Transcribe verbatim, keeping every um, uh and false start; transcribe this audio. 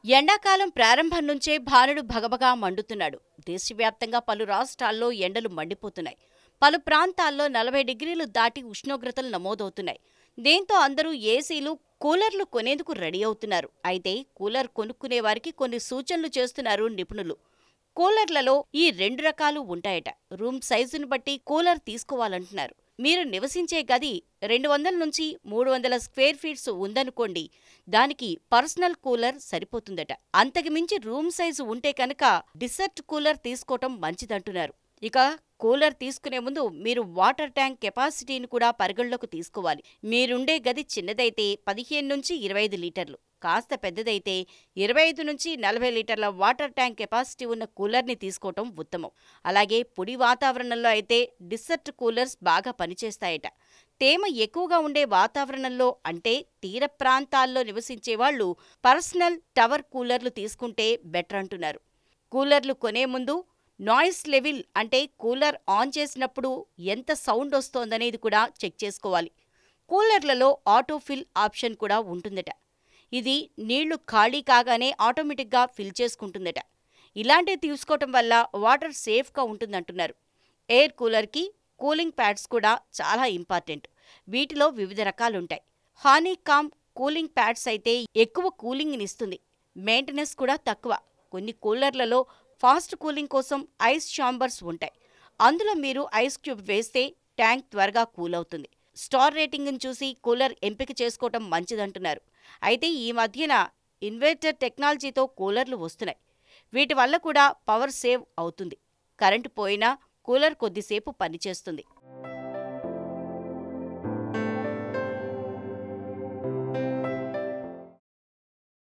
ఎండాకాలం ప్రారంభం నుంచే భానుడు భగభగా మండుతున్నాడు. దేశవ్యాప్తంగా పలు రాష్ట్రాల్లో ఎండలు మండిపోతున్నాయి. పలు ప్రాంతాల్లో నలభై డిగ్రీలు దాటి ఉష్ణోగ్రతలు నమోదవుతున్నాయి. దీంతో అందరూ ఏసీలు, కూలర్లు కొనేందుకు రెడీ అవుతున్నారు. అయితే కూలర్ కొనుక్కునే వారికి కొన్ని సూచనలు చేస్తున్నారు నిపుణులు. కూలర్లలో ఈ రెండు రకాలు ఉంటాయట. రూమ్ సైజును బట్టి కూలర్ తీసుకోవాలంటున్నారు. మీరు నివసించే గది రెండు వందల నుంచి మూడు వందల స్క్వేర్ ఫీట్స్ ఉందనుకోండి, దానికి పర్సనల్ కూలర్ సరిపోతుందట. అంతకుమించి రూమ్ సైజు ఉంటే కనుక డిసర్ట్ కూలర్ తీసుకోవటం మంచిదంటున్నారు. ఇక కూలర్ తీసుకునే ముందు మీరు వాటర్ ట్యాంక్ కెపాసిటీని కూడా పరిగణలోకి తీసుకోవాలి. మీరుండే గది చిన్నదైతే పదిహేను నుంచి ఇరవై ఐదు లీటర్లు, కాస్త పెద్దదైతే ఇరవై ఐదు నుంచి నలభై లీటర్ల వాటర్ ట్యాంక్ కెపాసిటీ ఉన్న కూలర్ని తీసుకోవటం ఉత్తమం. అలాగే పొడి వాతావరణంలో అయితే డిసర్ట్ కూలర్స్ బాగా పనిచేస్తాయట. తేమ ఎక్కువగా ఉండే వాతావరణంలో అంటే తీర ప్రాంతాల్లో నివసించే వాళ్లు పర్సనల్ టవర్ కూలర్లు తీసుకుంటే బెటర్ అంటున్నారు. కూలర్లు కొనే ముందు నాయిస్ లెవెల్ అంటే కూలర్ ఆన్ చేసినప్పుడు ఎంత సౌండ్ వస్తోందనేది కూడా చెక్ చేసుకోవాలి. కూలర్లలో ఆటోఫిల్ ఆప్షన్ కూడా ఉంటుందట. ఇది నీళ్లు ఖాళీ కాగానే ఆటోమేటిక్గా ఫిల్ చేసుకుంటుందట. ఇలాంటివి తీసుకోవటం వల్ల వాటర్ సేఫ్గా ఉంటుందంటున్నారు. ఎయిర్ కూలర్కి కూలింగ్ ప్యాడ్స్ కూడా చాలా ఇంపార్టెంట్. వీటిలో వివిధ రకాలుంటాయి. హానీ కామ్ కూలింగ్ ప్యాడ్స్ అయితే ఎక్కువ కూలింగ్ని ఇస్తుంది. మెయింటెనెన్స్ కూడా తక్కువ. కొన్ని కూలర్లలో ఫాస్ట్ కూలింగ్ కోసం ఐస్ ఛాంబర్స్ ఉంటాయి. అందులో మీరు ఐస్ క్యూబ్ వేస్తే ట్యాంక్ త్వరగా కూల్ అవుతుంది. స్టార్ రేటింగ్ని చూసి కూలర్ ఎంపిక చేసుకోవటం మంచిదంటున్నారు. అయితే ఈ మధ్యన ఇన్వర్టర్ టెక్నాలజీతో కూలర్లు వస్తున్నాయి. వీటి వల్ల కూడా పవర్ సేవ్ అవుతుంది. కరెంటు పోయినా కూలర్ కొద్దిసేపు పనిచేస్తుంది.